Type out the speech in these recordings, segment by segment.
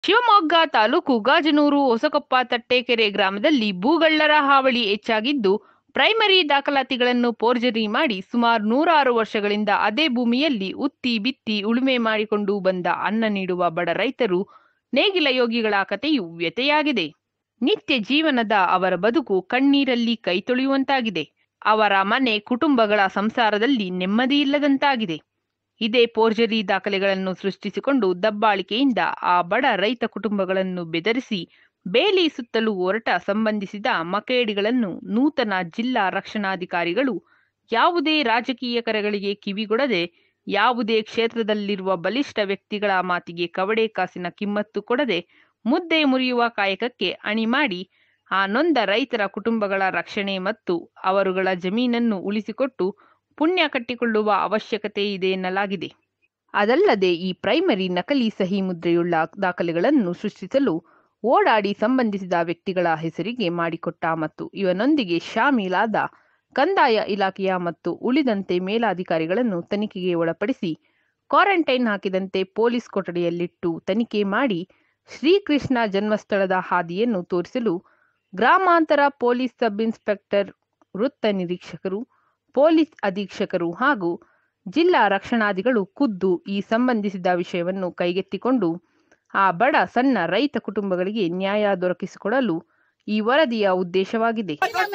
ಶಿವಮೊಗ್ಗ ತಾಲೂಕು ಗಾಜನೂರು ಹೊಸಕೊಪ್ಪ ತಟ್ಟೆಕೆರೆ ಗ್ರಾಮದಲ್ಲಿ ಭೂಗಳ್ಳರ ಹಾವಳಿ ಹೆಚ್ಚಾಗಿದ್ದು, ಪ್ರೈಮರಿ ದಾಖಲಾತಿಗಳನ್ನು ಫೋರ್ಜರಿ ಮಾಡಿ ಸುಮಾರು 106 ವರ್ಷಗಳಿಂದ ಅದೇ ಭೂಮಿಯಲ್ಲಿ ಉತ್ತಿ ಬಿತ್ತಿ ಉಳುಮೆ ಮಾಡಿಕೊಂಡು ಬಂದ ಅನ್ನ ನೀಡುವ ಬಡ ರೈತರು ನೇಗಿಲ ಯೋಗಿಗಳ ಕಥೆಯು ವ್ಯಥೆಯಾಗಿದೆ. ನಿತ್ಯ ಜೀವನದ ಅವರ ಬದುಕು ಕಣ್ಣೀರಲ್ಲಿ ಕೈ ತೊಳೆಯುವಂತಾಗಿದೆ. ಅವರ ಮನೆ ಕುಟುಂಬಗಳ ಸಂಸಾರದಲ್ಲಿ ನೆಮ್ಮದಿ ಇಲ್ಲದಂತಾಗಿದೆ. ಇದೇ ಫೋರ್ಜರಿ ದಾಖಲೆಗಳನ್ನು ಸೃಷ್ಟಿಸಿಕೊಂಡು ದಬ್ಬಾಳಿಕೆಯಿಂದ ಆ ಬಡ ರೈತ ಕುಟುಂಬಗಳನ್ನು ಬೆದರಿಸಿ ಬೇಲಿ ಸುತ್ತಲೂ ಹೊರಟ ಸಂಬಂಧಿಸಿದ ಮಕೇಡಿಗಳನ್ನು ನೂತನ ಜಿಲ್ಲಾ ರಕ್ಷಣಾಧಿಕಾರಿಗಳು ಯಾವುದೇ ರಾಜಕೀಯ ಕರೆಗಳಿಗೆ ಕಿವಿಗೊಡದೆ, ಯಾವುದೇ ಕ್ಷೇತ್ರದಲ್ಲಿರುವ ಬಲಿಷ್ಠ ವ್ಯಕ್ತಿಗಳ ಮಾತಿಗೆ ಕವಡೆ ಕಾಸಿನ ಕಿಮ್ಮತ್ತು ಕೊಡದೆ ಮುದ್ದೆ ಮುರಿಯುವ ಕಾಯಕಕ್ಕೆ ಅಣಿ ಮಾಡಿ ಆ ನೊಂದ ರೈತರ ಕುಟುಂಬಗಳ ರಕ್ಷಣೆ ಮತ್ತು ಅವರುಗಳ ಜಮೀನನ್ನು ಉಳಿಸಿಕೊಟ್ಟು ಪುಣ್ಯ ಕಟ್ಟಿಕೊಳ್ಳುವ ಅವಶ್ಯಕತೆ ಇದೆ ಎನ್ನಲಾಗಿದೆ. ಅದಲ್ಲದೆ ಈ ಪ್ರೈಮರಿ ನಕಲಿ ಸಹಿ ಮುದ್ರೆಯುಳ್ಳ ದಾಖಲೆಗಳನ್ನು ಸೃಷ್ಟಿಸಲು ಓಡಾಡಿ ಸಂಬಂಧಿಸಿದ ವ್ಯಕ್ತಿಗಳ ಹೆಸರಿಗೆ ಮಾಡಿಕೊಟ್ಟ ಮತ್ತು ಇವನೊಂದಿಗೆ ಶಾಮೀಲಾದ ಕಂದಾಯ ಇಲಾಖೆಯ ಮತ್ತು ಉಳಿದಂತೆ ಮೇಲಾಧಿಕಾರಿಗಳನ್ನು ತನಿಖೆಗೆ ಒಳಪಡಿಸಿ ಕ್ವಾರಂಟೈನ್ ಹಾಕಿದಂತೆ ಪೊಲೀಸ್ ಕೊಠಡಿಯಲ್ಲಿಟ್ಟು ತನಿಖೆ ಮಾಡಿ ಶ್ರೀಕೃಷ್ಣ ಜನ್ಮಸ್ಥಳದ ಹಾದಿಯನ್ನು ತೋರಿಸಲು ಗ್ರಾಮಾಂತರ ಪೊಲೀಸ್ ಸಬ್ ಇನ್ಸ್ಪೆಕ್ಟರ್, ವೃತ್ತ ನಿರೀಕ್ಷಕರು, ಪೊಲೀಸ್ ಅಧೀಕ್ಷಕರು ಹಾಗೂ ಜಿಲ್ಲಾ ರಕ್ಷಣಾಧಿಗಳು ಖುದ್ದು ಈ ಸಂಬಂಧಿಸಿದ ವಿಷಯವನ್ನು ಕೈಗೆತ್ತಿಕೊಂಡು ಆ ಬಡ ಸಣ್ಣ ರೈತ ಕುಟುಂಬಗಳಿಗೆ ನ್ಯಾಯ ದೊರಕಿಸಿಕೊಡಲು ಈ ವರದಿಯ ಉದ್ದೇಶವಾಗಿದೆ.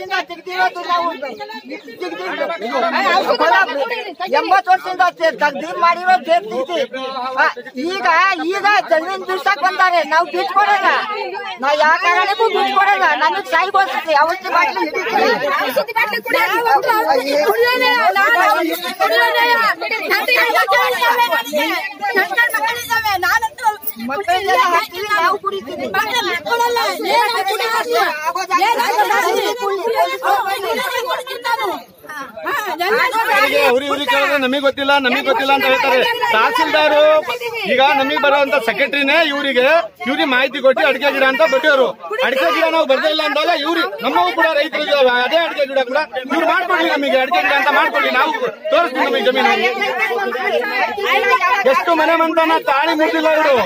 80 ವರ್ಷದಿಂದ ತಗ್ದೀರ್ ಮಾಡಿರೋ ಈಗ ಜಮೀನ್ ಬಿಡ್ಸಕ್ ಬಂದಾರೆ. ನಾವು ಬಿಟ್ಕೊಡಲ್ಲ, ನಾವು ಯಾವ ಕಾರಣಕ್ಕೂ ಬಿಟ್ಕೊಡಲ್ಲ. ನಮಗ್ ಸಾಯ್ಗೋಸ್ತಿ ಔಷಧಿ ಬಾಟ್ಲಿ ನಾವು ಕುಡಿತೀವಿ. ನಮಗ್ ಗೊತ್ತಿಲ್ಲ ಅಂತ ಹೇಳ್ತಾರೆ ತಹಸೀಲ್ದಾರು. ಈಗ ನಮಗ್ ಬರುವಂತ ಸೆಕ್ರೆಟರಿನೇ ಇವ್ರಿಗೆ ಮಾಹಿತಿ ಕೊಟ್ಟು ಅಡಿಕೆ ಗಿಡ ಅಂತ ಬಟ್ಟಿಯವರು. ಅಡಿಕೆ ಗಿಡ ನಾವು ಬರ್ದೇ ಇಲ್ಲ ಅಂದಾಗ ಇವ್ರು ನಮ್ಮವು ಕೂಡ ರೈತರು ಅದೇ ಅಡಿಕೆ ಗಿಡ ಕೂಡ ಇವ್ರು ಮಾಡ್ಕೊಡ್ಲಿ, ನಮಗೆ ಅಡಿಕೆ ಗಿಡ ಅಂತ ಮಾಡ್ಕೊಡ್ಲಿ, ನಾವು ತೋರಿಸ್ತೀವಿ ನಮಗೆ ಜಮೀನು. ಎಷ್ಟು ಮನೆ ಮಂತಾನ ತಾಳಿ ಮುಟ್ಟಿಲ್ಲ ಇವರು.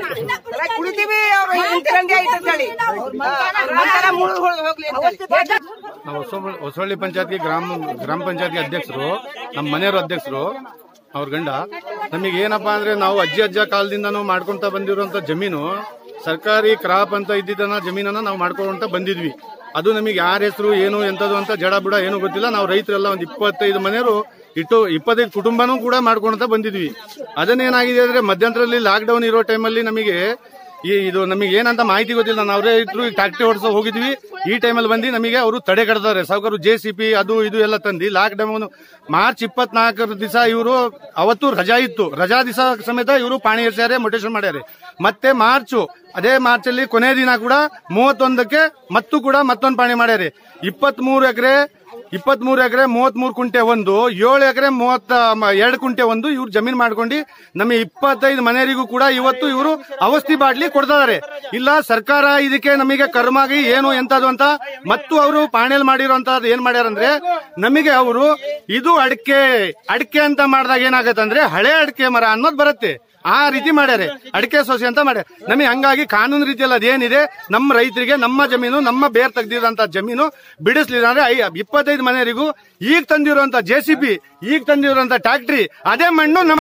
ನಾವು ಹೊಸಳ್ಳಿ ಪಂಚಾಯತ್ಗೆ ಗ್ರಾಮ ಪಂಚಾಯತ್ಗೆ ಅಧ್ಯಕ್ಷರು, ನಮ್ಮ ಮನೆಯವರು ಅಧ್ಯಕ್ಷರು, ಅವ್ರ ಗಂಡ. ನಮಗೆ ಏನಪ್ಪಾ ಅಂದ್ರೆ ನಾವು ಅಜ್ಜ ಕಾಲದಿಂದನೂ ಮಾಡ್ಕೊಂತ ಬಂದಿರುವಂತ ಜಮೀನು ಸರ್ಕಾರಿ ಕ್ರಾಪ್ ಅಂತ ಇದ್ದಿದ್ದನ್ನ ಜಮೀನನ್ನ ನಾವು ಮಾಡ್ಕೊಂತ ಬಂದಿದ್ವಿ. ಅದು ನಮಗೆ ಯಾರ ಹೆಸರು ಏನು ಎಂತದ್ದು ಅಂತ ಜಡ ಬುಡ ಏನು ಗೊತ್ತಿಲ್ಲ. ನಾವು ರೈತರೆಲ್ಲ ಒಂದು 25 ಮನೆಯವರು ಇಟ್ಟು 25 ಕುಟುಂಬನೂ ಕೂಡ ಮಾಡ್ಕೊಂತ ಬಂದಿದ್ವಿ. ಅದನ್ನೇನಾಗಿದೆ ಅಂದ್ರೆ ಮಧ್ಯಂತರದಲ್ಲಿ ಲಾಕ್ಡೌನ್ ಇರೋ ಟೈಮಲ್ಲಿ ನಮಗೆ ಇದು ನಮಗೆ ಏನಂತ ಮಾಹಿತಿ ಗೊತ್ತಿಲ್ಲ. ನಾವು ರೈತರು ಟ್ಯಾಕ್ಟ್ರಿ ಓಡಿಸೋ ಹೋಗಿದ್ವಿ. ಈ ಟೈಮಲ್ಲಿ ಬಂದು ನಮಗೆ ಅವರು ತಡೆ ಕಡ್ತಾರೆ. ಸಾವುಕಾರು JCP ಅದು ಇದು ಎಲ್ಲ ತಂದು ಲಾಕ್ಡೌನ್ ಮಾರ್ಚ್ 24 ದಿವಸ ಇವರು ಅವತ್ತು ರಜಾ ಇತ್ತು. ರಜಾ ದಿವಸ ಸಮೇತ ಇವರು ಪಾಣಿ ಏರ್ಸ್ಯಾರೆ, ಮೊಟೇಷನ್ ಮಾಡ್ಯಾರೆ. ಮತ್ತೆ ಅದೇ ಮಾರ್ಚ್ ಅಲ್ಲಿ ಕೊನೆ ದಿನ ಕೂಡ 31ಕ್ಕೆ ಮತ್ತೊಂದು ಪಾಣಿ ಮಾಡ್ಯಾರೆ. 23 ಎಕರೆ 33 ಕುಂಟೆ 7 ಎಕರೆ 32 ಕುಂಟೆ ಇವ್ರು ಜಮೀನ್ ಮಾಡ್ಕೊಂಡು ನಮ್ಮ 25 ಮನೆಯವರಿಗೂ ಕೂಡ ಇವತ್ತು ಇವರು ಔಷಧಿ ಬಾಟ್ಲಿ ಕೊಡ್ತಿದ್ದಾರೆ. ಇಲ್ಲ ಸರ್ಕಾರ ಇದಕ್ಕೆ ನಮಗೆ ಕರ್ಮಾಗಿ ಏನು ಎಂತದು ಅಂತ ಮತ್ತು ಅವರು ಪಾಣೆಲ್ ಮಾಡಿರೋಂತದ್ದು ಏನ್ ಮಾಡ್ಯಾರಂದ್ರೆ ನಮಗೆ ಅವರು ಇದು ಅಡಿಕೆ ಅಂತ ಮಾಡಿದಾಗ ಏನಾಗತ್ತಂದ್ರೆ ಹಳೆ ಅಡಿಕೆ ಮರ ಅನ್ನೋದು ಬರುತ್ತೆ. ಆ ರೀತಿ ಮಾಡ್ಯಾರೆ, ಅಡಿಕೆ ಸೊಸೆ ಅಂತ ಮಾಡ್ಯಾರ. ನಮಗೆ ಹಂಗಾಗಿ ಕಾನೂನು ರೀತಿಯಲ್ಲಿ ಅದೇನಿದೆ ನಮ್ಮ ರೈತರಿಗೆ ನಮ್ಮ ಜಮೀನು ನಮ್ಮ ಬೇರ್ ತೆಗ್ದಿರೋಂತ ಜಮೀನು ಬಿಡಿಸ್ಲಿಲ್ಲ ಅಂದ್ರೆ 25 ಮನೆಯವರಿಗೂ ಈಗ ತಂದಿರುವಂತ JCP ಈಗ ತಂದಿರುವಂತ ಟ್ಯಾಕ್ಟ್ರಿ ಅದೇ ಮಣ್ಣು